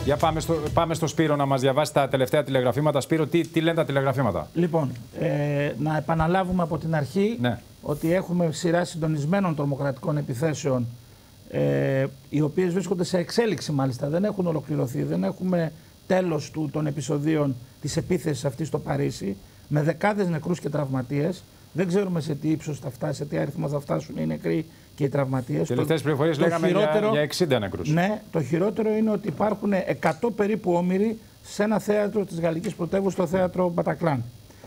Για πάμε στο Σπύρο να μας διαβάσει τα τελευταία τηλεγραφήματα. Σπύρο, τι λένε τα τηλεγραφήματα? Λοιπόν, να επαναλάβουμε από την αρχή ότι έχουμε σειρά συντονισμένων τρομοκρατικών επιθέσεων, οι οποίες βρίσκονται σε εξέλιξη μάλιστα, δεν έχουν ολοκληρωθεί, δεν έχουμε τέλος των επεισοδίων της επίθεσης αυτής στο Παρίσι, με δεκάδες νεκρούς και τραυματίες. Δεν ξέρουμε σε τι ύψος θα φτάσει, σε τι αριθμό θα φτάσουν οι νεκροί και οι τραυματίες. Τελευταίες πληροφορίες λέγαμε για 60 νεκρούς. Ναι, το χειρότερο είναι ότι υπάρχουν 100 περίπου όμηροι σε ένα θέατρο της Γαλλικής Πρωτεύουσας, το θέατρο Μπατακλάν.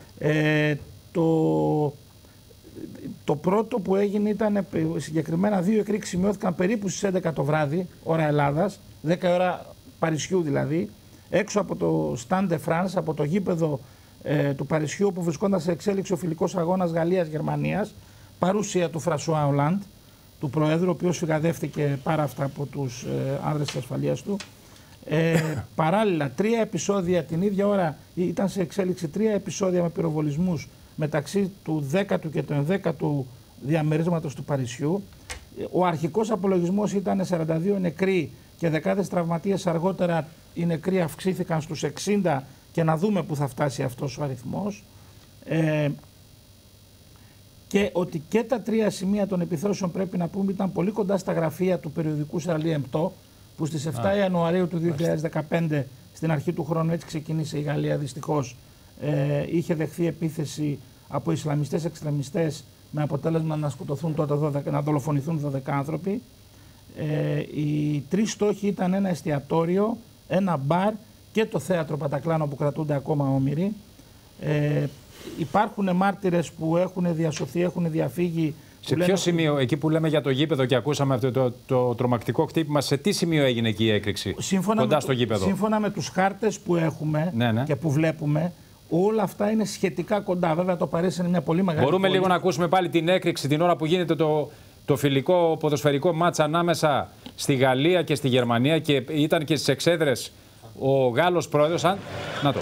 Το πρώτο που έγινε ήταν συγκεκριμένα 2 εκρήξεις σημειώθηκαν περίπου στις 11 το βράδυ, ώρα Ελλάδας, 10 ώρα Παρισιού δηλαδή, έξω από το Stade de France, από το γήπεδο του Παρισιού, όπου βρισκόταν σε εξέλιξη ο φιλικός αγώνας Γαλλίας-Γερμανίας, παρουσία του Φρανσουά Ολάντ, του Προέδρου, ο οποίος φυγαδεύτηκε πάρα αυτά από τους άνδρες της ασφαλείας του. Παράλληλα, 3 επεισόδια την ίδια ώρα, ήταν σε εξέλιξη 3 επεισόδια με πυροβολισμούς μεταξύ του 10ου και του 11ου διαμερίσματος του Παρισιού. Ο αρχικός απολογισμός ήταν 42 νεκροί και δεκάδες τραυματίες. Αργότερα οι νεκροί αυξήθηκαν στους 60 και να δούμε πού θα φτάσει αυτός ο αριθμός. Και ότι και τα 3 σημεία των επιθέσεων, πρέπει να πούμε, ήταν πολύ κοντά στα γραφεία του περιοδικού Charlie Hebdo, που στις 7 Ιανουαρίου του 2015, στην αρχή του χρόνου, έτσι ξεκίνησε η Γαλλία δυστυχώς, είχε δεχθεί επίθεση από Ισλαμιστές εξτρεμιστές, με αποτέλεσμα να σκοτωθούν τότε να δολοφονηθούν 12 άνθρωποι. Οι 3 στόχοι ήταν ένα εστιατόριο, ένα μπαρ και το θέατρο Πατακλάνο, που κρατούνται ακόμα όμηροι. Υπάρχουν μάρτυρες που έχουν διασωθεί, έχουν διαφύγει. Σε ποιο σημείο, εκεί που λέμε για το γήπεδο και ακούσαμε αυτό το τρομακτικό χτύπημα, σε τι σημείο έγινε εκεί η έκρηξη? Κοντά στο γήπεδο. Σύμφωνα με τους χάρτες που έχουμε και που βλέπουμε, όλα αυτά είναι σχετικά κοντά. Βέβαια το Παρίσι είναι μια πολύ μεγάλη Μπορούμε πόλη. λίγο να ακούσουμε πάλι την έκρηξη την ώρα που γίνεται το φιλικό ποδοσφαιρικό μάτς ανάμεσα στη Γαλλία και στη Γερμανία, και ήταν και στις εξέδρες ο Γάλλος πρόεδρος. Να το.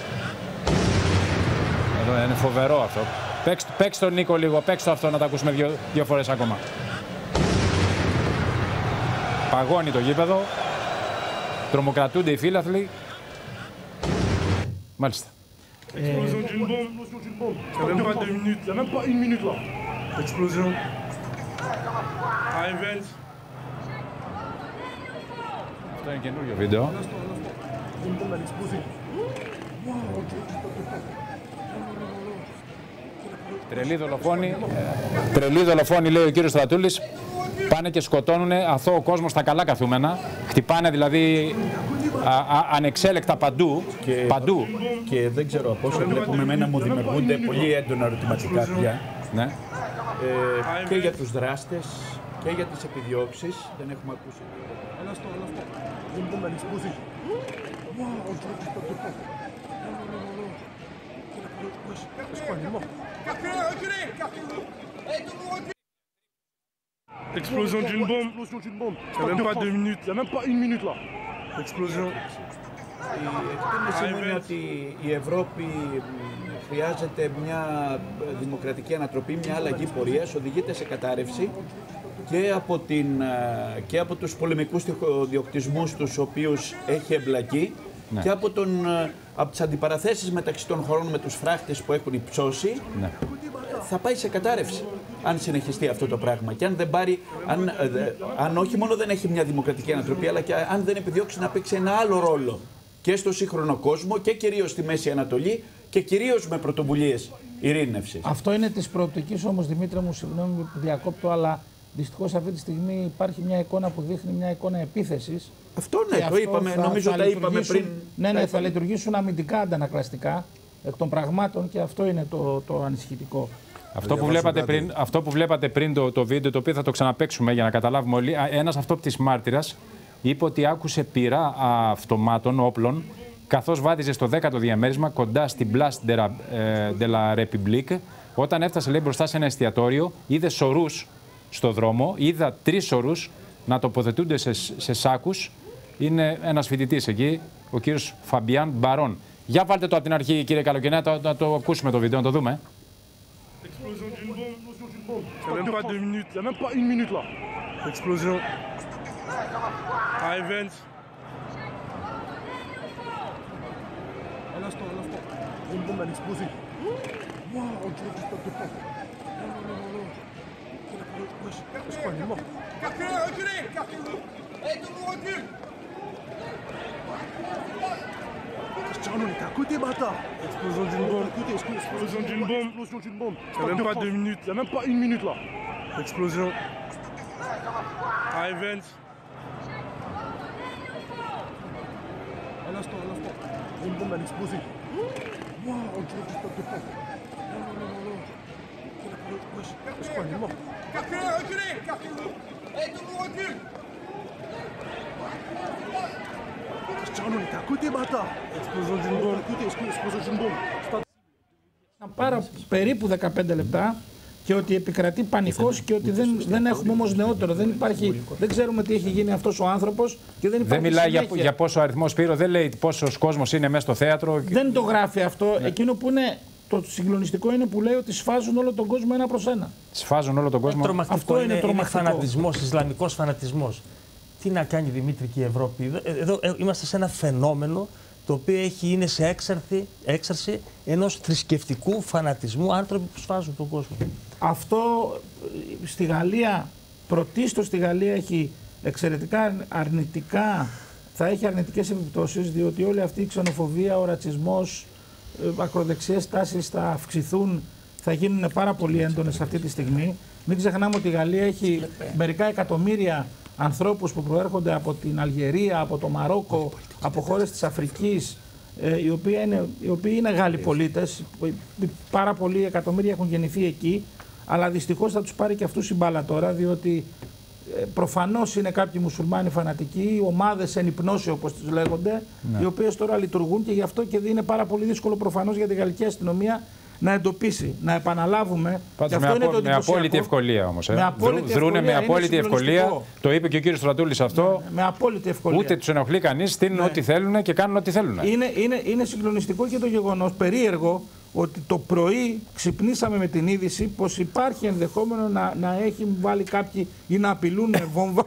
Εδώ είναι φοβερό αυτό. Παίξτε τον Νίκο λίγο, παίξτε αυτό να τα ακούσουμε 2 φορές ακόμα. Παγώνει το γήπεδο. Τρομοκρατούνται οι φίλαθλοι. Μάλιστα. Explosion d'une bombe. Il n'y a même pas 2 minutes. Il n'y a même pas 1 minute là. Explosion. Evans. Αυτό είναι καινούριο βίντεο. Τρελή δολοφόνη, λέει ο κύριος Στρατούλης. Πάνε και σκοτώνουν αθώο κόσμο στα καλά καθούμενα. Χτυπάνε δηλαδή ανεξέλεκτα παντού. Και δεν ξέρω από όσο βλέπουμε, εμένα μου δημιουργούνται πολύ έντονα ερωτηματικά πια. Ναι. Και για τους δράστες και για τις επιδιώξεις. Δεν έχουμε ακούσει. Explosion d'une bombe. Il n'y a même pas 2 minutes. Il n'y a même pas 1 minute là. Explosion. Η εκτίμηση μου είναι ότι η Ευρώπη χρειάζεται μια δημοκρατική ανατροπή, μια αλλαγή πορείας, οδηγείται σε κατάρρευση και από τους πολεμικούς διοκτισμούς τους οποίους έχει εμπλακεί, και από τις αντιπαραθέσεις μεταξύ των χωρών με τους φράχτες που έχουν υψώσει. Θα πάει σε κατάρρευση αν συνεχιστεί αυτό το πράγμα, και αν δεν πάρει, αν όχι μόνο δεν έχει μια δημοκρατική ανατροπή, αλλά και αν δεν επιδιώξει να παίξει ένα άλλο ρόλο και στο σύγχρονο κόσμο και κυρίως στη Μέση Ανατολή και κυρίως με πρωτοβουλίες ειρήνευσης. Αυτό είναι της προοπτικής όμως, Δημήτρη μου, συγγνώμη που διακόπτω, αλλά δυστυχώς αυτή τη στιγμή υπάρχει μια εικόνα που δείχνει μια εικόνα επίθεσης. Αυτό ναι, το είπαμε, νομίζω τα είπαμε πριν. Ναι, θα λειτουργήσουν αμυντικά αντανακλαστικά εκ των πραγμάτων, και αυτό είναι το ανησυχητικό. Αυτό που βλέπατε πριν το βίντεο, το οποίο θα το ξαναπαίξουμε για να καταλάβουμε όλοι, ένας αυτόπτης μάρτυρας είπε ότι άκουσε πυρά αυτομάτων, όπλων, καθώς βάδιζε στο 10ο διαμέρισμα κοντά στην Place de la République. Όταν έφτασε, λέει, μπροστά σε ένα εστιατόριο, είδε σωρούς στο δρόμο, είδα 3 σωρούς να τοποθετούνται σε σάκους. Είναι ένας φοιτητής εκεί, ο κύριος Φαμπιάν Μπαρόν. Για βάλτε το από την αρχή, κύριε Καλοκαινέα, να το ακούσουμε το βίντεο, να το δούμε. Explosion d'une bombe. Il n'y a même pas 2 minutes. Il n'y a même pas 1 minute là. Explosion. Evans. l'instant. Il y a une bombe, elle a explosé. Waouh, on dirait du stade de France. Non. Wesh, je crois qu'elle est morte. Reculez. Allez, tout le monde recule. Tiens, on était à côté, bâtard. Explosion d'une bombe. Explosion d'une bombe. Il n'y a même pas 2 minutes. Il n'y a même pas 1 minute là. Explosion. À Evans. À l'instant. Il y a une bombe, elle a explosé. Waouh, on dirait du stade de France. Non. Wesh, je crois qu'elle est morte. Reculez. Allez, tout le monde recule. Tiens, on était à côté, bâtard. Explosion d'une bombe. Explosion d'une bombe. Πάρα περίπου 15 λεπτά και ότι επικρατεί πανικός και ότι δεν έχουμε όμως νεότερο. Δεν ξέρουμε τι έχει γίνει αυτός ο άνθρωπος και δεν υπάρχει. Δεν μιλάει για πόσο αριθμό, Σπύρο, δεν λέει πόσος κόσμος είναι μέσα στο θέατρο. Δεν το γράφει αυτό. Ναι. Εκείνο που είναι το συγκλονιστικό είναι που λέει ότι σφάζουν όλο τον κόσμο ένα προς ένα. Σφάζουν όλο τον κόσμο. Αυτό είναι φανατισμός, ισλαμικός φανατισμός. Τι να κάνει Δημήτρη και η Ευρώπη. Εδώ είμαστε σε ένα φαινόμενο το οποίο είναι σε έξαρση ενός θρησκευτικού φανατισμού, άνθρωποι που σφάζουν τον κόσμο. Αυτό στη Γαλλία, πρωτίστως στη Γαλλία, έχει εξαιρετικά αρνητικά, θα έχει αρνητικές επιπτώσεις, διότι όλη αυτή η ξενοφοβία, ο ρατσισμός, ακροδεξιές τάσεις θα αυξηθούν, θα γίνουν πάρα πολύ έντονες αυτή τη στιγμή. Μην ξεχνάμε ότι η Γαλλία έχει μερικά εκατομμύρια ανθρώπους που προέρχονται από την Αλγερία, από το Μαρόκο, από χώρες της Αφρικής, οι οποίοι είναι Γάλλοι πολίτες. Πάρα πολλοί εκατομμύρια έχουν γεννηθεί εκεί, αλλά δυστυχώς θα τους πάρει και αυτούς η μπάλα τώρα, διότι προφανώς είναι κάποιοι μουσουλμάνοι φανατικοί, ομάδες εν υπνώση όπως τους λέγονται, οι οποίες τώρα λειτουργούν και γι' αυτό και είναι πάρα πολύ δύσκολο προφανώς για τη γαλλική αστυνομία να εντοπίσει, να επαναλάβουμε. Πάντως με απόλυτη ευκολία όμως. Δρούνε με απόλυτη ευκολία. Το είπε και ο κύριος Στρατούλης αυτό. Με απόλυτη ευκολία. Ούτε τους ενοχλεί κανείς, στείλουν ό,τι θέλουν και κάνουν ό,τι θέλουν. Είναι συγκλονιστικό και το γεγονός, περίεργο, ότι το πρωί ξυπνήσαμε με την είδηση πως υπάρχει ενδεχόμενο να έχει βάλει κάποιοι ή να απειλούν βόμβα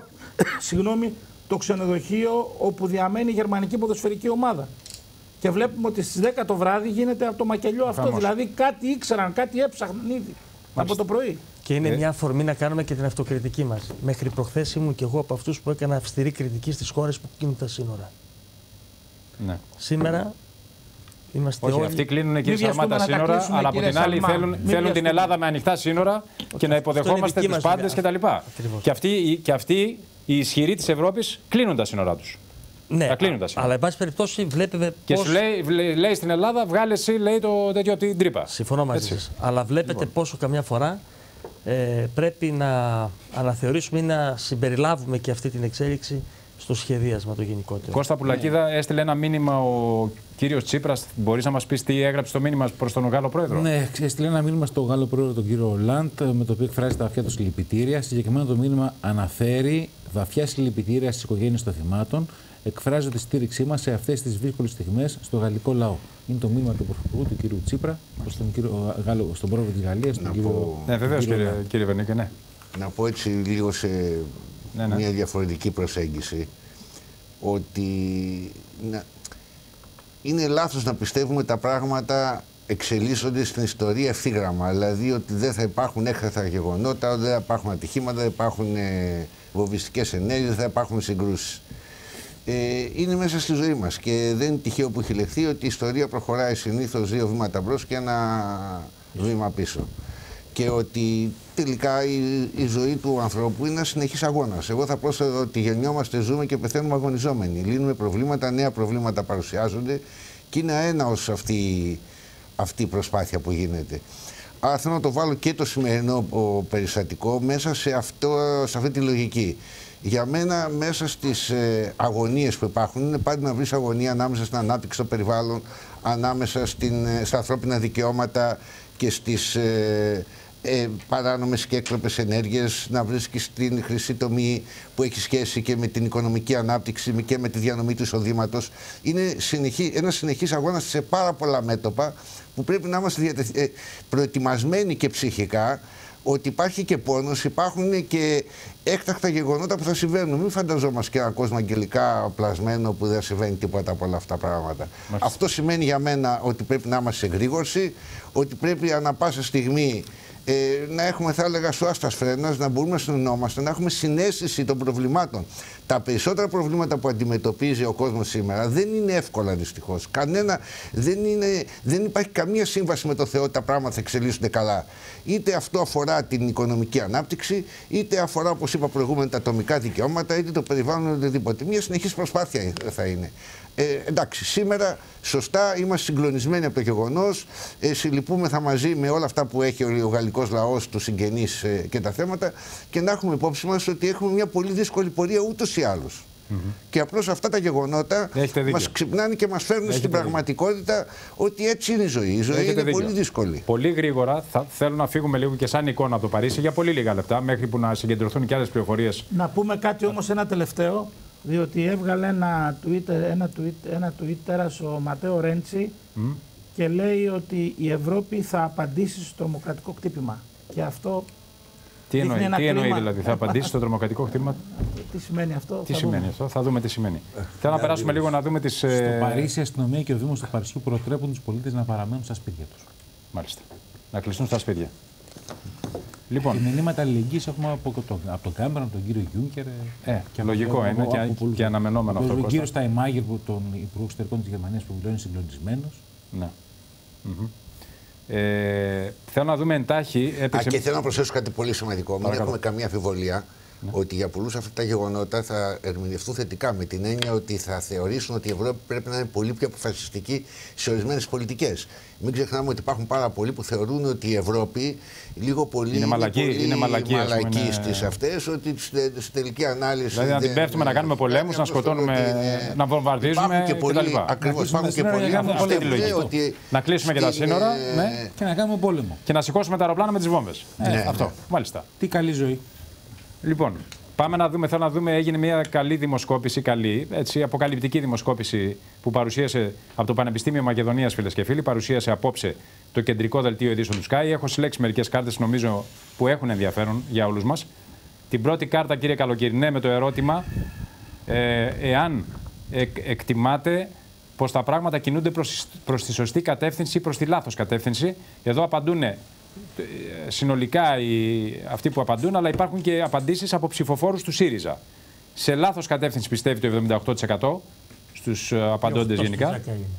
το ξενοδοχείο όπου διαμένει η γερμανική ποδοσφαιρική ομάδα. Και βλέπουμε ότι στις 10 το βράδυ γίνεται από το μακελιό αυτό. Δηλαδή κάτι ήξεραν, κάτι έψαχναν ήδη από το πρωί. Και είναι μια αφορμή να κάνουμε και την αυτοκριτική μας. Μέχρι προχθές ήμουν και εγώ από αυτούς που έκανα αυστηρή κριτική στις χώρες που κλείνουν τα σύνορα. Ναι. Σήμερα είμαστε όλοι. Αυτοί κλείνουν και τα σύνορα, αλλά από την άλλη θέλουν την Ελλάδα με ανοιχτά σύνορα και να υποδεχόμαστε τις πάντες κτλ. Και αυτοί οι ισχυροί της Ευρώπης κλείνουν τα σύνορά τους. Ναι, αλλά εν πάση περιπτώσει βλέπετε. Και σου λέει στην Ελλάδα, βγάλε εσύ, λέει το τέτοιο από την τρύπα. Συμφωνώ μαζί σας. Αλλά βλέπετε πόσο καμιά φορά πρέπει να αναθεωρήσουμε ή να συμπεριλάβουμε και αυτή την εξέλιξη στο σχεδίασμα το γενικότερο. Κώστα Πουλακίδα, έστειλε ένα μήνυμα ο κύριος Τσίπρας. Μπορείς να μας πεις τι έγραψε το μήνυμα προς τον Γάλλο Πρόεδρο? Ναι, έστειλε ένα μήνυμα στον Γάλλο Πρόεδρο, τον κύριο Ολάντ, με το οποίο εκφράζει τα βαθιά του συλληπιτήρια. Συγκεκριμένα το μήνυμα αναφέρει βαθιά συλληπιτήρια στις οικογένειες των θυμάτων. Εκφράζω τη στήριξή μας σε αυτές τις δύσκολες στιγμές στο γαλλικό λαό. Είναι το μήνυμα του Πρωθυπουργού, του κύριου Τσίπρα, στον πρόεδρο της Γαλλίας, τον κύριο. Ναι, βεβαίως, κύριε Βερνίκε, ναι. Να πω έτσι λίγο σε μια διαφορετική προσέγγιση, ότι είναι λάθος να πιστεύουμε τα πράγματα εξελίσσονται στην ιστορία ευθύγραμμα. Δηλαδή ότι δεν θα υπάρχουν έκτακτα γεγονότα, δεν θα υπάρχουν ατυχήματα, δεν θα υπάρχουν βομβιστικές ενέργειες, δεν θα υπάρχουν συγκρούσεις. Είναι μέσα στη ζωή μας και δεν είναι τυχαίο που έχει λεχθεί ότι η ιστορία προχωράει συνήθως 2 βήματα μπρος και 1 βήμα πίσω. Και ότι τελικά η ζωή του ανθρώπου είναι ένα συνεχής αγώνας. Εγώ θα πρόσθετα ότι γεννιόμαστε, ζούμε και πεθαίνουμε αγωνιζόμενοι. Λύνουμε προβλήματα, νέα προβλήματα παρουσιάζονται και είναι αέναος αυτή η προσπάθεια που γίνεται. Άρα θέλω να το βάλω και το σημερινό περιστατικό μέσα σε αυτή τη λογική. Για μένα, μέσα στις αγωνίες που υπάρχουν, είναι πάντα να βρεις αγωνία ανάμεσα στην ανάπτυξη των περιβάλλον, ανάμεσα στα ανθρώπινα δικαιώματα και στις παράνομες και έκτροπες ενέργειες, να βρίσκεις την χρυσή τομή που έχει σχέση και με την οικονομική ανάπτυξη και με τη διανομή του εισοδήματος. Είναι ένας συνεχής αγώνας σε πάρα πολλά μέτωπα που πρέπει να είμαστε προετοιμασμένοι και ψυχικά, ότι υπάρχει και πόνος, υπάρχουν και έκτακτα γεγονότα που θα συμβαίνουν. Μην φανταζόμαστε και ένα κόσμο αγγελικά πλασμένο που δεν συμβαίνει τίποτα από όλα αυτά τα πράγματα. Αυτό σημαίνει για μένα ότι πρέπει να είμαστε σε γρήγορση, ότι πρέπει ανά πάσα στιγμή να έχουμε, θα έλεγα, σουάστας φρένας, να μπορούμε να συνεννόμαστε, να έχουμε συναίσθηση των προβλημάτων. Τα περισσότερα προβλήματα που αντιμετωπίζει ο κόσμος σήμερα δεν είναι εύκολα, δυστυχώς. Δεν υπάρχει καμία σύμβαση με το Θεό ότι τα πράγματα θα εξελίσσονται καλά. Είτε αυτό αφορά την οικονομική ανάπτυξη, είτε αφορά, όπως είπα προηγούμενα, τα ατομικά δικαιώματα, είτε το περιβάλλον, οτιδήποτε. Μια συνεχής προσπάθεια θα είναι. Εντάξει, σήμερα σωστά είμαστε συγκλονισμένοι από το γεγονός. Συλληπούμεθα μαζί με όλα αυτά που έχει ο γαλλικός λαός, τους συγγενείς και τα θέματα, και να έχουμε υπόψη μας ότι έχουμε μια πολύ δύσκολη πορεία ούτως ή άλλως. Και απλώς αυτά τα γεγονότα μας ξυπνάνε και μας φέρνουν στην πραγματικότητα ότι έτσι είναι η ζωή. Η ζωή είναι πολύ δύσκολη. Πολύ γρήγορα θέλω να φύγουμε λίγο και σαν εικόνα από το Παρίσι για πολύ λίγα λεπτά, μέχρι που να συγκεντρωθούν και άλλες πληροφορίες. Να πούμε κάτι όμως, ένα τελευταίο, διότι έβγαλε ένα Twitter ο Ματέο Ρέντσι και λέει ότι η Ευρώπη θα απαντήσει στο τρομοκρατικό χτύπημα. Και αυτό τι εννοεί δηλαδή, θα απαντήσει στο τρομοκρατικό χτύπημα? Τι σημαίνει αυτό? Τι σημαίνει αυτό, θα δούμε τι σημαίνει. Θέλω να περάσουμε λίγο να δούμε τις... Στο Παρίσι, η αστυνομία και ο Δήμος του Παρισιού προτρέπουν τους πολίτες να παραμένουν στα σπίτια τους. Μάλιστα. Να κλειστούν στα σπίτια. Λοιπόν. Και μηνύματα αλληλεγγύης έχουμε από τον Κάμερον, από τον κύριο Γιούνκερ. Και λογικό είναι και αναμενόμενο αυτό. Ο κύριος Στάινμάγερ, τον Υπουργό Εξωτερικών της Γερμανίας, που είναι συγκλονισμένος. Ναι. Θέλω να δούμε εντάχει. Και θέλω να προσθέσω κάτι πολύ σημαντικό. Μην έχουμε καμία αμφιβολία ότι για πολλούς αυτά τα γεγονότα θα ερμηνευτούν θετικά, με την έννοια ότι θα θεωρήσουν ότι η Ευρώπη πρέπει να είναι πολύ πιο αποφασιστική σε ορισμένες πολιτικές. Μην ξεχνάμε ότι υπάρχουν πάρα πολλοί που θεωρούν ότι η Ευρώπη λίγο πολύ είναι μαλακή στις αυτές, ότι στη τελική ανάλυση. Δηλαδή να την πέφτουμε, να κάνουμε πολέμους, να σκοτώνουμε, να βομβαρδίζουμε κτλ. Ακριβώς, υπάρχουν και πολλοί. Να κλείσουμε και τα σύνορα και να κάνουμε πόλεμο. Και να σηκώσουμε τα αεροπλάνα με τις βόμβες. Αυτό, μάλιστα. Τι καλή ζωή. Λοιπόν, πάμε να δούμε, θέλω να δούμε, έγινε μια καλή δημοσκόπηση, αποκαλυπτική δημοσκόπηση που παρουσίασε από το Πανεπιστήμιο Μακεδονίας, φίλες και φίλοι, παρουσίασε απόψε το κεντρικό δελτίο ειδήσεων του Sky. Έχω συλλέξει μερικές κάρτες, νομίζω, που έχουν ενδιαφέρον για όλους μας. Την πρώτη κάρτα, κύριε Καλοκαιρινέ, με το ερώτημα εάν εκτιμάτε πως τα πράγματα κινούνται προς τη σωστή κατεύθυνση ή προς τη λάθος κατεύθυνση. Εδώ απαντούν συνολικά αυτοί που απαντούν, αλλά υπάρχουν και απαντήσεις από ψηφοφόρους του ΣΥΡΙΖΑ. Σε λάθος κατεύθυνση πιστεύει το 78% στους απαντώντες γενικά.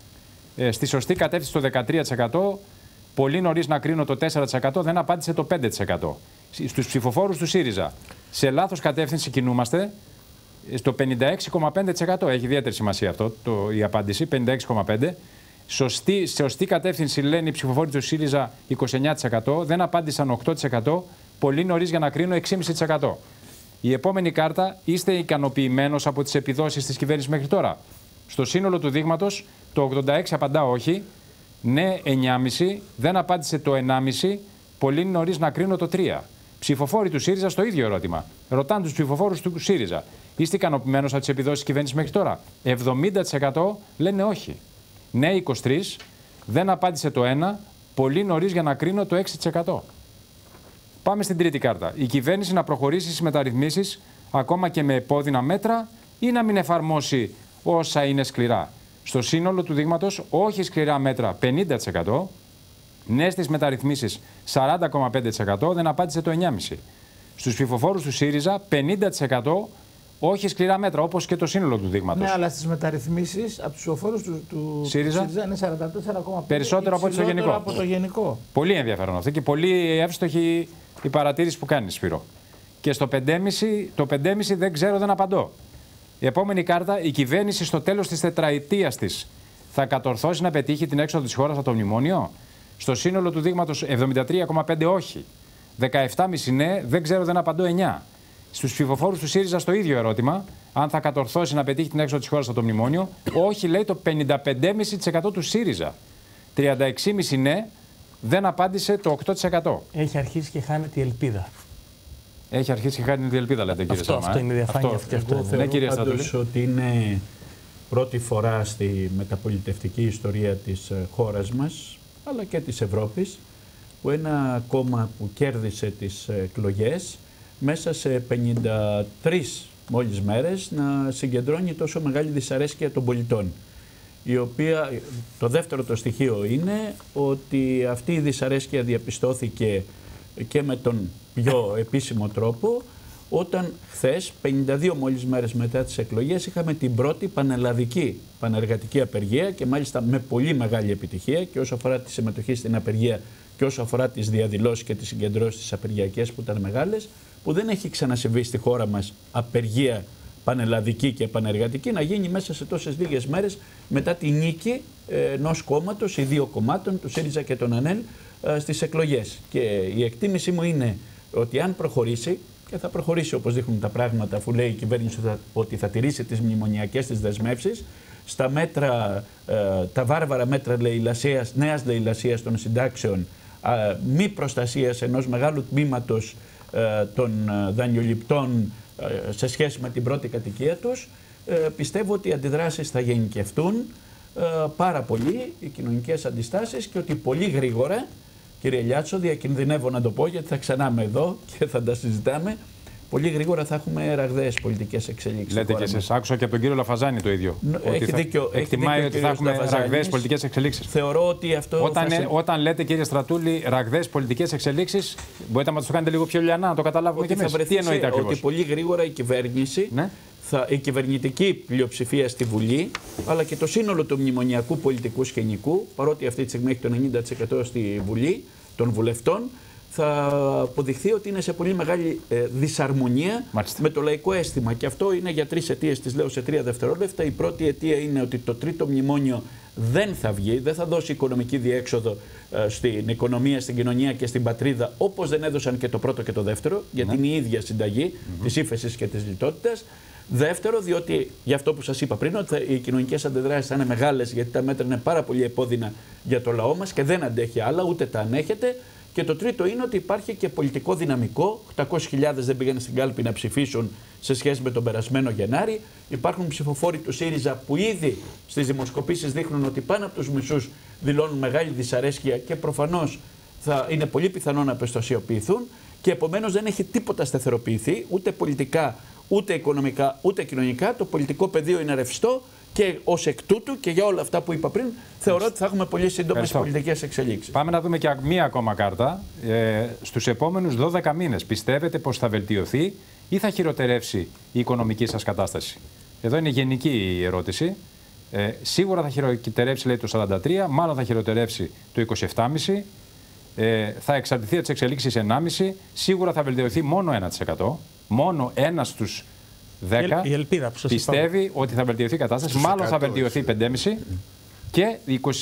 Στη σωστή κατεύθυνση το 13%. Πολύ νωρίς να κρίνω το 4%. Δεν απάντησε το 5%. Στους ψηφοφόρους του ΣΥΡΙΖΑ. Σε λάθος κατεύθυνση κινούμαστε στο 56,5%. Έχει ιδιαίτερη σημασία αυτό η απάντηση. 56,5%. Σωστή κατεύθυνση λένε οι ψηφοφόροι του ΣΥΡΙΖΑ 29%, δεν απάντησαν 8%, πολύ νωρίς για να κρίνω 6,5%. Η επόμενη κάρτα, είστε ικανοποιημένος από τις επιδόσεις της κυβέρνησης μέχρι τώρα? Στο σύνολο του δείγματος το 86% απαντά όχι, ναι 9,5%, δεν απάντησε το 1,5%, πολύ νωρίς να κρίνω το 3%. Ψηφοφόροι του ΣΥΡΙΖΑ στο ίδιο ερώτημα. Ρωτάνε τους ψηφοφόρους του ΣΥΡΙΖΑ, είστε ικανοποιημένος από τις επιδόσεις της κυβέρνησης μέχρι τώρα? 70% λένε όχι. Ναι 23%, δεν απάντησε το 1%, πολύ νωρίς για να κρίνω το 6%. Πάμε στην τρίτη κάρτα. Η κυβέρνηση να προχωρήσει στις μεταρρυθμίσεις ακόμα και με επώδυνα μέτρα ή να μην εφαρμόσει όσα είναι σκληρά? Στο σύνολο του δείγματος, όχι σκληρά μέτρα 50%, ναι στις μεταρρυθμίσεις 40,5%, δεν απάντησε το 9,5%. Στους ψηφοφόρους του ΣΥΡΙΖΑ 50%, όχι σκληρά μέτρα, όπως και το σύνολο του δείγματος. Ναι, αλλά στις μεταρρυθμίσεις από τους ψηφοφόρους του ΣΥΡΙΖΑ είναι 44,5%. Περισσότερο από το γενικό. Πολύ ενδιαφέρον αυτό και πολύ εύστοχη η παρατήρηση που κάνεις, Σπύρο. Και στο 5,5%, το 5,5% δεν ξέρω, δεν απαντώ. Η επόμενη κάρτα, η κυβέρνηση στο τέλος της τετραετίας της θα κατορθώσει να πετύχει την έξοδο της χώρας από το μνημόνιο? Στο σύνολο του δείγματος 73,5% όχι. 17,5% ναι, δεν ξέρω, δεν απαντώ 9%. Στους ψηφοφόρους του ΣΥΡΙΖΑ στο ίδιο ερώτημα, αν θα κατορθώσει να πετύχει την έξοδο της χώρας από το μνημόνιο, όχι λέει το 55,5% του ΣΥΡΙΖΑ. 36,5% ναι, δεν απάντησε το 8%. Έχει αρχίσει και χάνεται η ελπίδα. Έχει αρχίσει και χάνεται η ελπίδα, λέτε, κύριε Σαμά. Αυτό είναι η διαφάνεια αυτή. Ναι, κύριε Στρατούλη. Ότι είναι πρώτη φορά στη μεταπολιτευτική ιστορία της χώρας μας, αλλά και της Ευρώπης, που ένα κόμμα που κέρδισε τις εκλογές μέσα σε 53 μόλις μέρες να συγκεντρώνει τόσο μεγάλη δυσαρέσκεια των πολιτών. Η οποία, το δεύτερο το στοιχείο είναι ότι αυτή η δυσαρέσκεια διαπιστώθηκε και με τον πιο επίσημο τρόπο όταν χθες, 52 μόλις μέρες μετά τις εκλογές, είχαμε την πρώτη πανελλαδική πανεργατική απεργία και μάλιστα με πολύ μεγάλη επιτυχία και όσο αφορά τη συμμετοχή στην απεργία και όσο αφορά τις διαδηλώσεις και τις συγκεντρώσεις τις απεργιακές που ήταν μεγάλες, που δεν έχει ξανασυμβεί στη χώρα μας απεργία πανελλαδική και πανεργατική να γίνει μέσα σε τόσες λίγες μέρες μετά τη νίκη ενός κόμματος ή δύο κομμάτων, του ΣΥΡΙΖΑ και των ΑΝΕΛ, στις εκλογές. Και η εκτίμησή μου είναι ότι αν προχωρήσει, και θα προχωρήσει όπως δείχνουν τα πράγματα, αφού λέει η κυβέρνηση ότι θα τηρήσει τις μνημονιακές της δεσμεύσεις, στα μέτρα, τα βάρβαρα μέτρα νέας λαιλασίας των συντάξεων, μη προστασίας ενός μεγάλου τμήματος των δανειοληπτών σε σχέση με την πρώτη κατοικία τους, πιστεύω ότι οι αντιδράσεις θα γενικευτούν πάρα πολύ, οι κοινωνικές αντιστάσεις, και ότι πολύ γρήγορα, κύριε Λιάτσο, διακινδυνεύω να το πω γιατί θα ξανάμε εδώ και θα τα συζητάμε, πολύ γρήγορα θα έχουμε ραγδαίες πολιτικές εξελίξεις. Λέτε και εσείς, άκουσα και από τον κύριο Λαφαζάνη το ίδιο. Έχει δίκιο. Εκτιμάει ότι θα έχουμε ραγδαίες πολιτικές εξελίξεις. Θεωρώ ότι αυτό. Όταν λέτε, κύριε Στρατούλη, ραγδαίες πολιτικές εξελίξεις, μπορείτε να μας το κάνετε λίγο πιο λιανά, να το καταλάβουμε και εμείς. Τι εννοείτε ακριβώς? Ότι πολύ γρήγορα η κυβέρνηση, η κυβερνητική πλειοψηφία στη Βουλή, αλλά και το σύνολο του μνημονιακού πολιτικού σκηνικού, παρότι αυτή τη στιγμή έχει το 90% στη Βουλή των βουλευτών, θα αποδειχθεί ότι είναι σε πολύ μεγάλη δυσαρμονία με το λαϊκό αίσθημα. Και αυτό είναι για τρεις αιτίες, τις λέω σε 3 δευτερόλεπτα. Η πρώτη αιτία είναι ότι το τρίτο μνημόνιο δεν θα βγει, δεν θα δώσει οικονομική διέξοδο στην οικονομία, στην κοινωνία και στην πατρίδα, όπως δεν έδωσαν και το πρώτο και το δεύτερο, γιατί είναι η ίδια συνταγή της ύφεσης και της λιτότητας. Δεύτερο, διότι για αυτό που σας είπα πριν, ότι οι κοινωνικές αντιδράσεις θα είναι μεγάλες, γιατί τα μέτρα είναι πάρα πολύ επώδυνα για το λαό μας και δεν αντέχει άλλα, ούτε τα ανέχεται. Και το τρίτο είναι ότι υπάρχει και πολιτικό δυναμικό. 800.000 δεν πήγαν στην κάλπη να ψηφίσουν σε σχέση με τον περασμένο Γενάρη. Υπάρχουν ψηφοφόροι του ΣΥΡΙΖΑ που ήδη στις δημοσκοπήσεις δείχνουν ότι πάνω από τους μισούς δηλώνουν μεγάλη δυσαρέσκεια και προφανώς θα είναι πολύ πιθανό να απεστασιοποιηθούν. Και επομένως δεν έχει τίποτα σταθεροποιηθεί, ούτε πολιτικά, ούτε οικονομικά, ούτε κοινωνικά. Το πολιτικό πεδίο είναι ρευστό. Και ως εκ τούτου και για όλα αυτά που είπα πριν, θεωρώ ότι θα έχουμε πολύ σύντομες πολιτικές εξελίξεις. Πάμε να δούμε και μία ακόμα κάρτα. Στους επόμενους 12 μήνες πιστεύετε πως θα βελτιωθεί ή θα χειροτερεύσει η οικονομική σας κατάσταση? Εδώ είναι γενική η ερώτηση. Σίγουρα θα χειροτερεύσει, λέει, το 43, μάλλον θα χειροτερεύσει το 27,5, θα εξαρτηθεί από τις εξελίξεις 1,5, σίγουρα θα βελτιωθεί μόνο 1%. Μόνο ένας στους 10 πιστεύει ότι θα βελτιωθεί η κατάσταση, μάλλον θα βελτιωθεί 5,5 και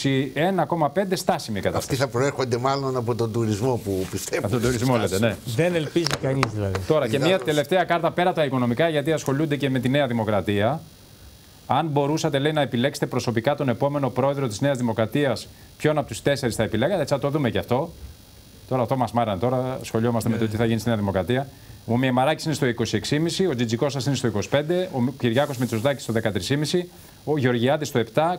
21,5 στάσιμη κατάσταση. Αυτοί θα προέρχονται μάλλον από τον τουρισμό που πιστεύουν. Από τον τουρισμό λέτε, ναι. Δεν ελπίζει κανείς δηλαδή. Τώρα και μια τελευταία κάρτα πέρα από τα οικονομικά, γιατί ασχολούνται και με τη Νέα Δημοκρατία. Αν μπορούσατε, λέει, να επιλέξετε προσωπικά τον επόμενο πρόεδρο της Νέας Δημοκρατίας, ποιον από τους 4 θα επιλέγατε? Έτσι θα το δούμε και αυτό. Τώρα αυτό μας μάρανε, τώρα σχολιόμαστε με το τι θα γίνει στη Νέα Δημοκρατία. Ο Μιαμαράκης είναι στο 26,5, ο Τζιτζικώστας είναι στο 25, ο Κυριάκος Μητσοτάκης στο 13,5, ο Γεωργιάδης στο 7,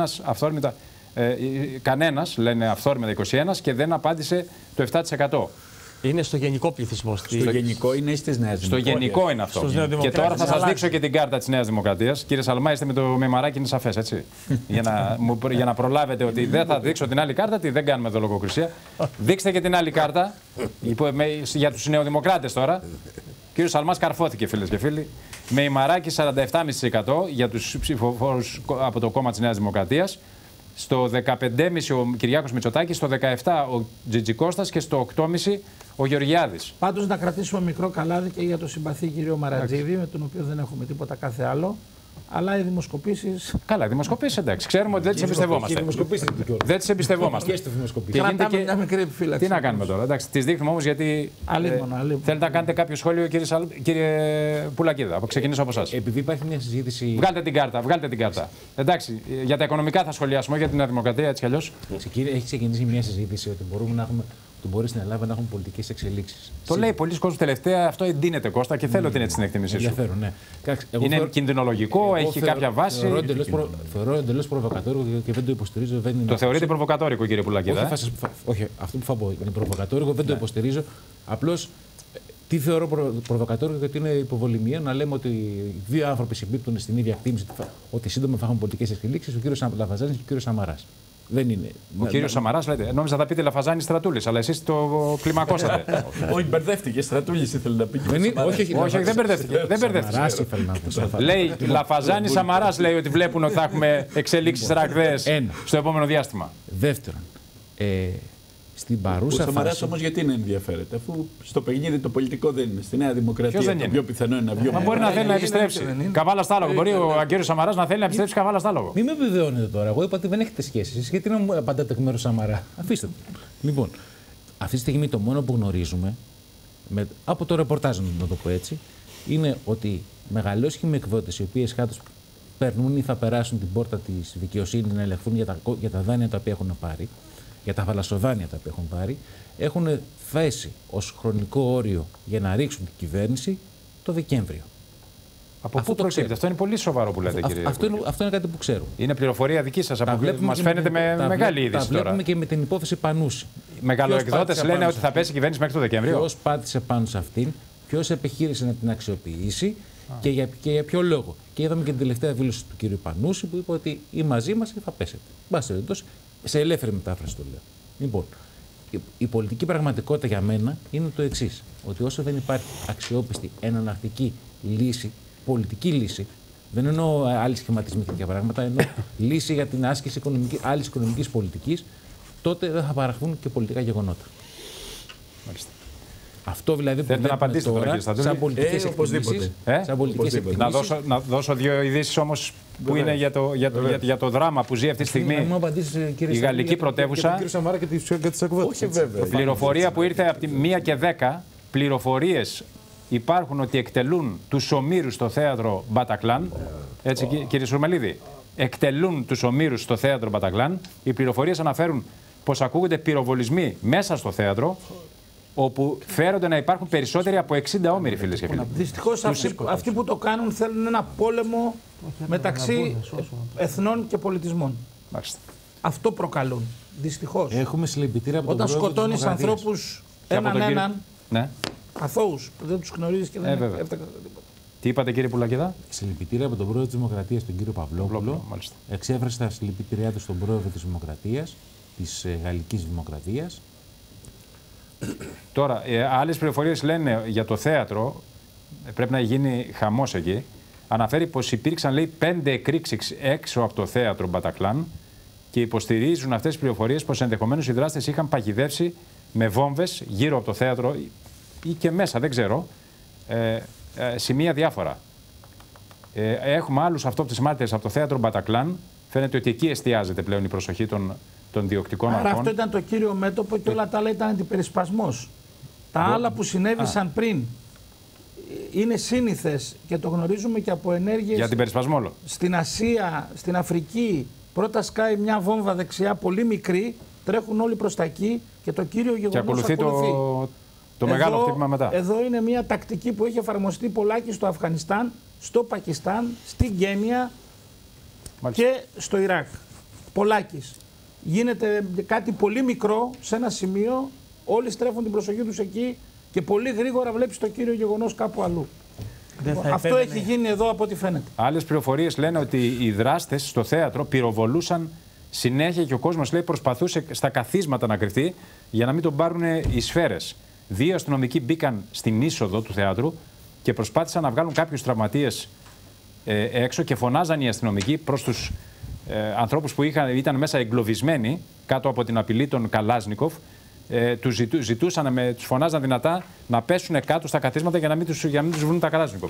κανένας λένε αυθόρμητα 21 και δεν απάντησε το 7%. Είναι στο γενικό πληθυσμό. Στο γενικό είναι ή στις Νέες Δημοκρατίες? Στο γενικό είναι αυτό. Και τώρα θα σας δείξω και την κάρτα της Νέας Δημοκρατίας. Κύριε Σαλμά, είστε με το Μιαμαράκη, είναι σαφές, έτσι. για να προλάβετε ότι δεν θα δείξω την άλλη κάρτα, τι δεν κάνουμε εδώ λογοκρισία. Δείξτε και την άλλη κάρτα για τους νεοδημοκράτες τώρα. Κύριος Σαλμάς καρφώθηκε, φίλες και φίλοι. Μιαμαράκη 47,5% για τους ψηφοφόρους από το κόμμα της Νέας Δημοκρατίας. Στο 15,5 ο Κυριάκος Μητσοτάκης, στο 17 ο Τζιτζικώστας και στο 8,5 ο Γεωργιάδης. Πάντως να κρατήσουμε μικρό καλάδι και για το συμπαθή κύριο Μαρατζίδη, με τον οποίο δεν έχουμε τίποτα κάθε άλλο. Αλλά οι δημοσκοπήσεις. Καλά, οι δημοσκοπήσεις εντάξει. Ξέρουμε ότι δεν τις εμπιστευόμαστε. Δεν τις εμπιστευόμαστε. Και κρατάμε μια μικρή επιφύλαξη. Τι να κάνουμε τώρα. Εντάξει, τις δείχνουμε όμως γιατί. Θέλετε να κάνετε κάποιο σχόλιο, κύριε Πουλακίδα? Ξεκινήσω από εσάς. Επειδή υπάρχει μια συζήτηση. Βγάλτε την κάρτα. Εντάξει, για τα οικονομικά θα σχολιάσουμε, για την Νέα Δημοκρατία έτσι κι αλλιώς. Έχει ξεκινήσει μια συζήτηση ότι μπορούμε να έχουμε ότι μπορεί στην Ελλάδα να έχουν πολιτικές εξελίξεις. Το λέει πολλοί κόσμοι τελευταία, αυτό εντείνεται, Κώστα, και θέλω την έτσι την εκτίμησή σου. Ενδιαφέρον, ναι. Είναι κινδυνολογικό, έχει κάποια βάση. Θεωρώ εντελώς προβοκατόρικο και δεν το υποστηρίζω. Το θεωρείτε προβοκατόρικο, κύριε Πουλακίδα? Όχι, αυτό που θα πω είναι προβοκατόρικο, δεν το υποστηρίζω. Απλώς τι θεωρώ προβοκατόρικο, γιατί είναι υποβολημιαίο να λέμε ότι δύο άνθρωποι συμπίπτουν στην ίδια εκτίμηση ότι σύντομα θα έχουν πολιτικές εξελίξεις, ο κύριος Λαφαζάνης και ο κύριος Σαμαράς. Δεν είναι. Ο κύριος Σαμαράς, λέτε. Νόμιζα θα πείτε Λαφαζάνη Στρατούλης, αλλά εσείς το κλιμακώσατε. Όχι, μπερδεύτηκε. Στρατούλης ήθελε να πει. Όχι, δεν μπερδεύτηκε. Λέει Λαφαζάνη Σαμαράς, λέει ότι βλέπουν ότι θα έχουμε εξελίξεις ραγδαίες στο επόμενο διάστημα. Δεύτερον, στην παρούσα φάση. Ο Σαμαράς όμως γιατί είναι ενδιαφέρεται, αφού στο παιχνίδι το πολιτικό δεν είναι. Στη Νέα Δημοκρατία το πιο πιθανό είναι να βγει. Μα μπορεί να θέλει να επιστρέψει. Καβάλα στάλογο. Μπορεί ο κύριος Σαμαράς να θέλει να επιστρέψει καβάλα στάλογο. Μην με επιβεβαιώνετε τώρα. Εγώ είπα ότι δεν έχετε σχέσεις. Γιατί να μου απαντάτε εκ μέρους Σαμαρά. Αφήστε το. Λοιπόν, αυτή τη στιγμή το μόνο που γνωρίζουμε, από το ρεπορτάζ να το πω έτσι, είναι ότι μεγαλόσχημοι εκδότες οι οποίες κάτω περνούν ή θα περάσουν την πόρτα της δικαιοσύνης να ελεγχθούν για τα δάνεια τα οποία έχουν πάρει, για τα θαλασσοδάνεια τα οποία έχουν πάρει, έχουν θέσει ως χρονικό όριο για να ρίξουν την κυβέρνηση το Δεκέμβριο. Από πού προκύπτει? Αυτό είναι πολύ σοβαρό που λέτε, κύριε. Αυτό είναι κάτι που ξέρουμε. Είναι πληροφορία δική σας. Μας φαίνεται με μεγάλη είδηση τώρα. Τα βλέπουμε και με την υπόθεση Πανούση. Μεγαλοεκδότες λένε ότι θα πέσει η κυβέρνηση μέχρι το Δεκέμβριο. Ποιος πάτησε πάνω σε αυτήν, ποιος επιχείρησε να την αξιοποιήσει και για ποιο λόγο. Και είδαμε και την τελευταία δήλωση του κύριου Πανούση που είπε ότι ή μαζί μας ή θα πέσετε. Μπάστε, σε ελεύθερη μετάφραση το λέω. Λοιπόν, η πολιτική πραγματικότητα για μένα είναι το εξής. Ότι όσο δεν υπάρχει αξιόπιστη, εναλλακτική λύση, πολιτική λύση, δεν εννοώ άλλοι σχηματισμοί και τέτοια πράγματα, εννοώ λύση για την άσκηση άλλης οικονομικής πολιτικής, τότε δεν θα παραχθούν και πολιτικά γεγονότα. Μάλιστα. Αυτό δηλαδή που θέλετε να απαντήσετε τώρα, σαν πολιτικές εκτιμήσεις. Να δώσω δύο ειδήσεις όμως που είναι για το δράμα που ζει αυτή τη στιγμή η γαλλική πρωτεύουσα. Πληροφορία που ήρθε από τη 1 και 10, πληροφορίες υπάρχουν ότι εκτελούν τους ομήρους στο θέατρο Μπατακλάν. Έτσι, κύριε Σουρμελίδη, εκτελούν τους ομήρους στο θέατρο Μπατακλάν. Οι πληροφορίες αναφέρουν πως ακούγονται πυροβολισμοί μέσα στο θέατρο, όπου φέρονται να υπάρχουν περισσότεροι από 60 όμηροι, φίλες και φίλοι. Δυστυχώς αυτοί που το κάνουν θέλουν ένα πόλεμο μεταξύ εθνών και πολιτισμών. Μάλιστα. Αυτό προκαλούν. Δυστυχώς. Έχουμε συλληπιτήρια από τον Όταν σκοτώνεις ανθρώπους έναν, ναι, αθώους που δεν τους γνωρίζεις και δεν έφταξαν τίποτα. Τι είπατε, κύριε Πουλακίδα? Συλληπιτήρια από τον πρόεδρο της Δημοκρατίας, τον κύριο Παυλόπουλο. Εξέφρασε τα συλληπιτήριά του στον πρόεδρο της Δημοκρατίας, της Γαλλικής Δημοκρατίας. Τώρα, άλλες πληροφορίες λένε για το θέατρο, πρέπει να γίνει χαμός εκεί. Αναφέρει πως υπήρξαν, λέει, 5 εκρήξεις έξω από το θέατρο Μπατακλάν και υποστηρίζουν αυτές τις πληροφορίες πως ενδεχομένως οι δράστες είχαν παγιδεύσει με βόμβες γύρω από το θέατρο ή και μέσα, δεν ξέρω, σημεία διάφορα. Έχουμε άλλους αυτόπτες μάρτυρες από το θέατρο Μπατακλάν. Φαίνεται ότι εκεί εστιάζεται πλέον η προσοχή των διοκτικών αρχών. Άρα αυτό ήταν το κύριο μέτωπο και όλα τα άλλα ήταν αντιπερισπασμός. Τα άλλα που συνέβησαν πριν είναι σύνηθες και το γνωρίζουμε και από ενέργειες. Για την περισπασμό όλο. Στην Ασία, στην Αφρική, πρώτα σκάει μια βόμβα δεξιά, πολύ μικρή, τρέχουν όλοι προς τα εκεί και το κύριο γεγονός ακολουθεί. Το μεγάλο χτύπημα μετά. Εδώ είναι μια τακτική που έχει εφαρμοστεί πολλάκι στο Αφγανιστάν, στο Πακιστάν, στην Κένια και στο Ιράκ. Πολλάκις. Γίνεται κάτι πολύ μικρό σε ένα σημείο, όλοι στρέφουν την προσοχή τους εκεί και πολύ γρήγορα βλέπεις το κύριο γεγονός κάπου αλλού. Αυτό έχει γίνει εδώ από ό,τι φαίνεται. Άλλες πληροφορίες λένε ότι οι δράστες στο θέατρο πυροβολούσαν συνέχεια και ο κόσμος, λέει, προσπαθούσε στα καθίσματα να κρυφτεί για να μην τον πάρουν οι σφαίρες. 2 αστυνομικοί μπήκαν στην είσοδο του θεάτρου και προσπάθησαν να βγάλουν κάποιους τραυματίες έξω και φωνάζαν οι αστυνομικοί προς τους ανθρώπους που ήταν μέσα εγκλωβισμένοι κάτω από την απειλή των Καλάζνικοφ. Τους ζητούσαν, τους φωνάζαν δυνατά να πέσουν κάτω στα καθίσματα για να μην τους βρουν τα Καλάζνικοφ.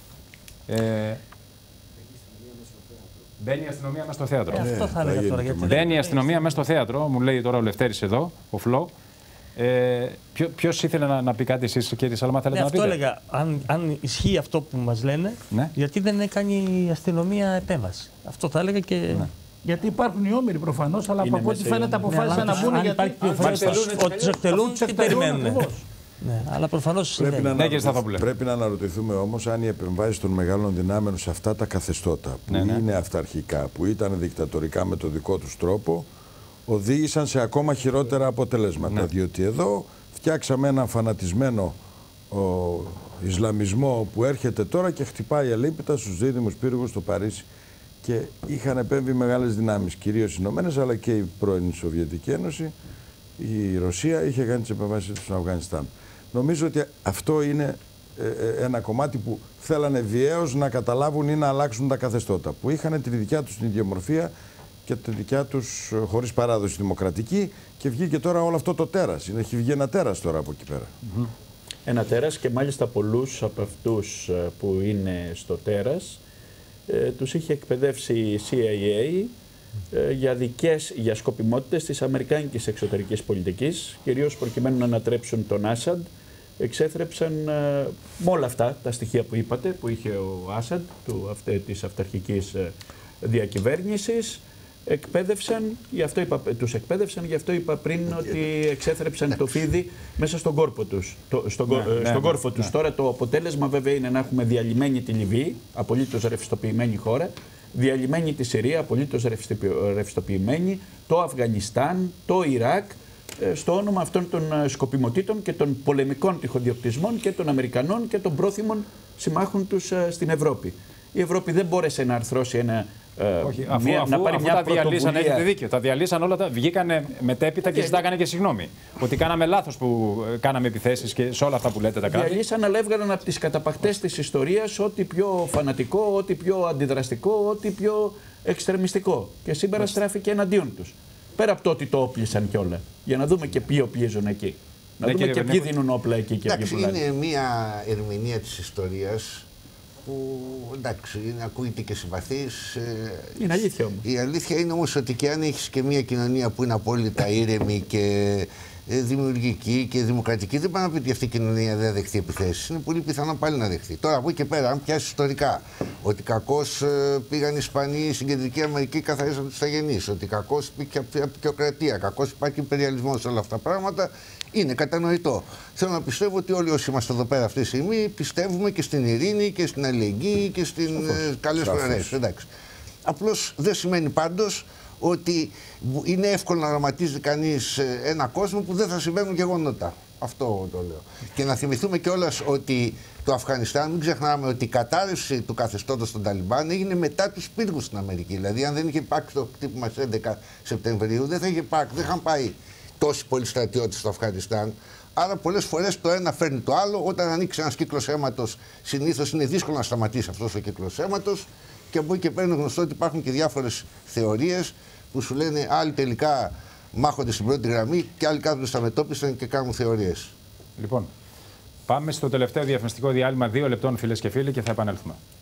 Μπαίνει η αστυνομία μέσα στο θέατρο. Αυτό θα έλεγα τώρα. Μπαίνει η αστυνομία μέσα στο θέατρο, μου λέει τώρα ο Λευτέρης εδώ, ο Φλό. Ποιος ήθελε να πει κάτι, εσείς, κύριε Σαλαμά, θέλετε να πείτε? Αυτό έλεγα. Αν ισχύει αυτό που μας λένε, γιατί δεν έκανε η αστυνομία επέμβαση. Αυτό θα έλεγα και. Γιατί υπάρχουν οι όμοιροι προφανώς, αλλά από ό,τι φαίνεται αποφάσισαν να μπουν. Γιατί ότι τους εκτελούν, τι περιμένουν. Ναι, αλλά προφανώς πρέπει να αναρωτηθούμε όμως αν οι επεμβάσεις των μεγάλων δυνάμεων σε αυτά τα καθεστώτα που είναι αυταρχικά, που ήταν δικτατορικά με το δικό τους τρόπο, οδήγησαν σε ακόμα χειρότερα αποτελέσματα. Διότι εδώ φτιάξαμε έναν φανατισμένο Ισλαμισμό που έρχεται τώρα και χτυπάει αλίπητα στους δίδυμους πύργους στο Παρίσι. Και είχαν επέμβει μεγάλες δυνάμεις, κυρίως οι Ηνωμένες, αλλά και η πρώην Σοβιετική Ένωση. Η Ρωσία είχε κάνει τις επεμβάσεις του στον Αφγανιστάν. Νομίζω ότι αυτό είναι ένα κομμάτι που θέλανε βιαίως να καταλάβουν ή να αλλάξουν τα καθεστώτα, που είχαν τη δικιά τους την ιδιομορφία και τη δικιά τους χωρίς παράδοση δημοκρατική, και βγήκε τώρα όλο αυτό το τέρας. Έχει βγει ένα τέρας τώρα από εκεί πέρα. Ένα τέρας, και μάλιστα πολλούς από αυτούς που είναι στο τέρας τους είχε εκπαιδεύσει η CIA για σκοπιμότητες της αμερικάνικης εξωτερικής πολιτικής, κυρίως προκειμένου να ανατρέψουν τον Άσαντ. Εξέθρεψαν με όλα αυτά τα στοιχεία που είπατε, που είχε ο Άσαντ, της αυταρχικής διακυβέρνησης. Τους εκπαίδευσαν, γι' αυτό είπα πριν ότι εξέθρεψαν το φίδι μέσα στον κόρφο τους. Στον κόρφο τους. Τώρα το αποτέλεσμα βέβαια είναι να έχουμε διαλυμένη τη Λιβύη, απολύτως ρευστοποιημένη χώρα, διαλυμένη τη Συρία, απολύτως ρευστοποιημένη, το Αφγανιστάν, το Ιράκ, στο όνομα αυτών των σκοπιμοτήτων και των πολεμικών τυχοδιοκτισμών και των Αμερικανών και των πρόθυμων συμμάχων τους στην Ευρώπη. Η Ευρώπη δεν μπόρεσε να αρθρώσει ένα. Όχι, αφού τα διαλύσαν, έχετε δίκιο. Τα διαλύσαν όλα, βγήκανε μετέπειτα και ζητάγανε και συγγνώμη. Ότι κάναμε λάθος που κάναμε επιθέσεις και σε όλα αυτά που λέτε τα κράτη. Διαλύσαν, αλλά έβγαλαν από τις καταπαχτές της ιστορίας ό,τι πιο φανατικό, ό,τι πιο αντιδραστικό, ό,τι πιο εξτρεμιστικό. Και σήμερα στράφηκε εναντίον τους. Πέρα από το ότι το όπλησαν κιόλα. Για να δούμε και ποιοι οπλίζουν εκεί. Να δούμε και ποιοι δίνουν όπλα εκεί και ποιοι πουλάνε. Είναι μια ερμηνεία της ιστορίας που εντάξει, ακούγεται και συμπαθής. Είναι αλήθεια όμως. Η αλήθεια είναι όμως ότι και αν έχεις και μια κοινωνία που είναι απόλυτα ήρεμη και δημιουργική και δημοκρατική, δεν πάει να πει ότι αυτή η κοινωνία δεν δεχτεί επιθέσεις. Είναι πολύ πιθανό πάλι να δεχτεί. Τώρα από εκεί και πέρα, αν πιάσει ιστορικά ότι κακώς πήγαν οι Ισπανοί στην Κεντρική Αμερική, καθαρίσαν τους Ιταγενείς, ότι κακώς πήγε απεικιοκρατία, κακώς υπάρχει υπεριαλισμός, όλα αυτά τα πράγματα, είναι κατανοητό. Θέλω να πιστεύω ότι όλοι όσοι είμαστε εδώ πέρα αυτή τη στιγμή πιστεύουμε και στην ειρήνη και στην αλληλεγγύη και στις καλές προαιρέσεις. Απλώς δεν σημαίνει πάντως ότι είναι εύκολο να οραματίζει κανείς ένα κόσμο που δεν θα συμβαίνουν γεγονότα. Αυτό το λέω. Και να θυμηθούμε κιόλας ότι το Αφγανιστάν, μην ξεχνάμε ότι η κατάρρευση του καθεστώτος των Ταλιμπάν έγινε μετά τους πύργους στην Αμερική. Δηλαδή, αν δεν είχε υπάρξει το χτύπημα στις 11 Σεπτεμβρίου, δεν θα είχε υπάρξει, δεν είχαν πάει τόσοι πολλοί στρατιώτες στο Αφγανιστάν. Άρα, πολλές φορές το ένα φέρνει το άλλο. Όταν ανοίξει ένας κύκλος αίματος, συνήθως είναι δύσκολο να σταματήσει αυτός ο κύκλος αίματος. Και από εκεί και πέρα είναι γνωστό ότι υπάρχουν και διάφορες θεωρίες που σου λένε άλλοι τελικά μάχονται στην πρώτη γραμμή και άλλοι κάθονται στα μετώπιστα και κάνουν θεωρίες. Λοιπόν, πάμε στο τελευταίο διαφημιστικό διάλειμμα 2 λεπτών, φίλες και φίλοι, και θα επανέλθουμε.